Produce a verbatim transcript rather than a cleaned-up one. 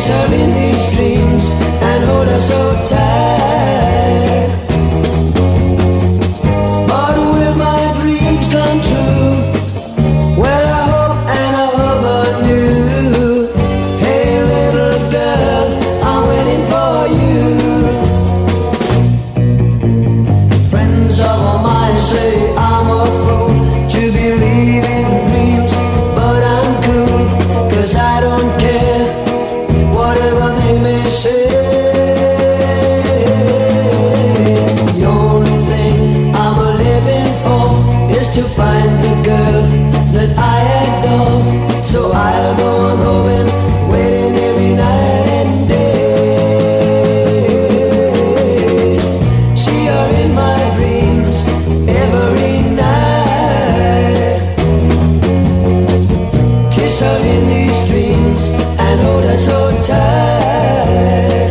kiss her in these dreams and hold her so tight. But will my dreams come true? Well, I hope and I hope anew. Hey little girl, I'm waiting for you. Friends of mine say I'm a fool to believe in dreams, but I'm cool, 'cause I don't care whatever they may say. The only thing I'm a living for is to find the girl that I adore. So I'll go on hoping, waiting every night and day. See her in my dreams every night. Kiss her in these dreams and hold her so tight.